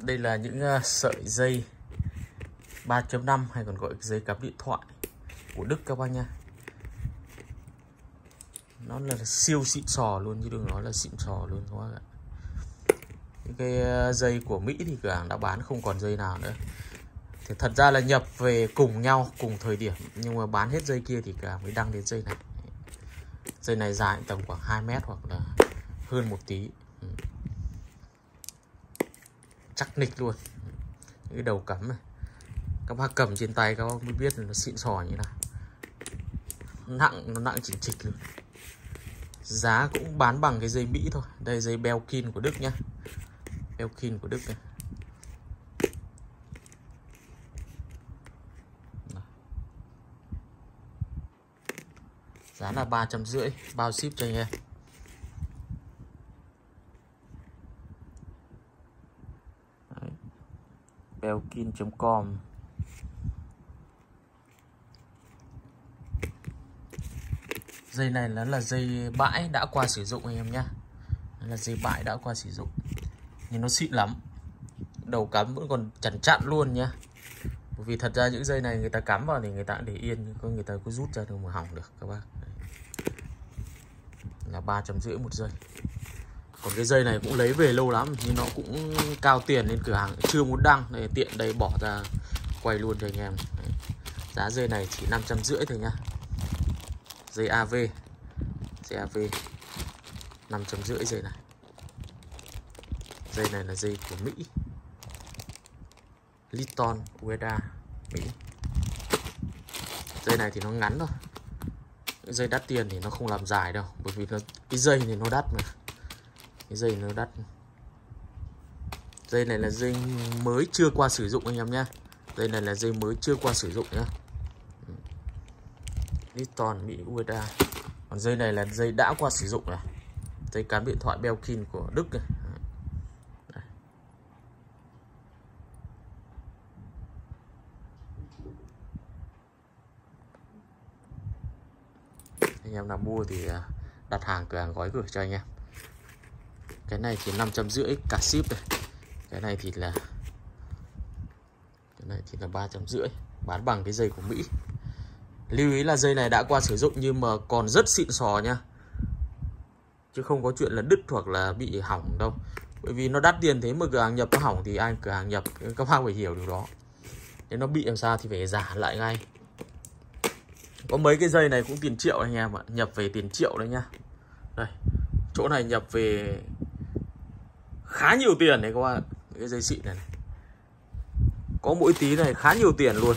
Đây là những sợi dây 3.5 hay còn gọi dây cắm điện thoại của Đức các bác nha. Nó là siêu xịn sò luôn chứ đừng nói là xịn sò luôn các bác ạ. Những cái dây của Mỹ thì cửa hàng đã bán không còn dây nào nữa. Thì thật ra là nhập về cùng nhau, cùng thời điểm, nhưng mà bán hết dây kia thì cửa hàng mới đăng đến dây này. Dây này dài tầm khoảng 2 mét hoặc là hơn một tí. Chắc nịch luôn. Những cái đầu cắm này, các bác cầm trên tay các bác mới biết là nó xịn sò như nào. Nó nặng chỉnh trịch luôn. Giá cũng bán bằng cái dây Mỹ thôi. Đây dây Belkin của Đức nhá. Belkin của Đức này. Giá là 350, bao ship cho anh em. Belkin.com. Dây này là dây bãi đã qua sử dụng anh em nhé. Là dây bãi đã qua sử dụng. Nhưng nó xịn lắm. Đầu cắm vẫn còn chặn luôn nhá. Bởi vì thật ra những dây này người ta cắm vào thì người ta để yên, nhưng người ta cứ rút ra đâu mà hỏng được các bác. Là 350 một dây. Còn cái dây này cũng lấy về lâu lắm, nhưng nó cũng cao tiền nên cửa hàng chưa muốn đăng. Đây, tiện đây bỏ ra quay luôn cho anh em. Đấy. Giá dây này chỉ 550 thôi nhá. Dây AV. Dây AV 550 dây này. Dây này là dây của Mỹ. Litton USA Mỹ. Dây này thì nó ngắn thôi. Dây đắt tiền thì nó không làm dài đâu, bởi vì cái dây này nó đắt mà. Cái dây nó đắt. Dây này là dây mới chưa qua sử dụng anh em nhé. Dây này là dây mới chưa qua sử dụng nhé. Litton Mỹ USA. Còn dây này là dây đã qua sử dụng này. Dây cắm điện thoại Belkin của Đức này. Đây. Anh em nào mua thì đặt hàng cửa hàng gói gửi cho anh em. Cái này thì 550 cả ship này. Cái này thì là 350, bán bằng cái dây của Mỹ. Lưu ý là dây này đã qua sử dụng nhưng mà còn rất xịn sò nha. Chứ không có chuyện là đứt hoặc là bị hỏng đâu. Bởi vì nó đắt tiền thế mà cửa hàng nhập nó hỏng thì ai cửa hàng nhập, các bác phải hiểu điều đó. Nếu nó bị làm sao thì phải giả lại ngay. Có mấy cái dây này cũng tiền triệu anh em ạ, nhập về tiền triệu đấy nhá. Đây, chỗ này nhập về khá nhiều tiền đấy các bạn. Cái dây xịn này, có mỗi tí này khá nhiều tiền luôn.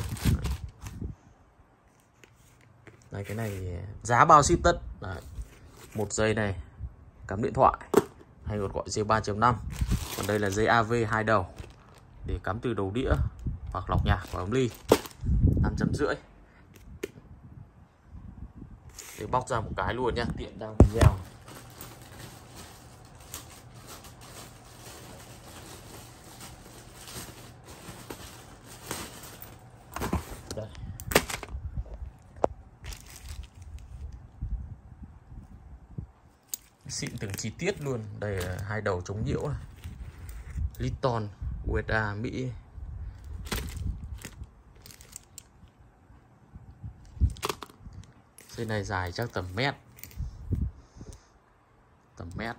Đây, cái này giá bao ship tất. Đấy. Một dây này cắm điện thoại hay còn gọi dây 3.5. Còn đây là dây AV 2 đầu để cắm từ đầu đĩa hoặc lọc nhạc và ống ly. 550. Để bóc ra một cái luôn nha, tiện đang video. Đây. Xịn từng chi tiết luôn. Đây là 2 đầu chống nhiễu này. Litton USA Mỹ. Dây này dài chắc tầm mét. Tầm mét.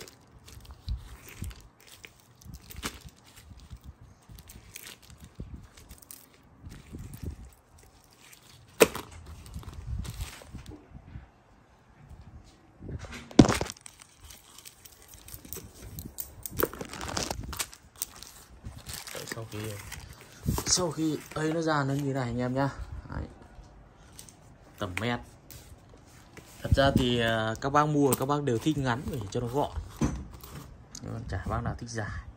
Sau khi ấy nó ra nó như này anh em nhá. Đấy. Tầm mét. Thật ra thì các bác mua các bác đều thích ngắn để cho nó gọn. Nhưng mà chả bác nào thích dài.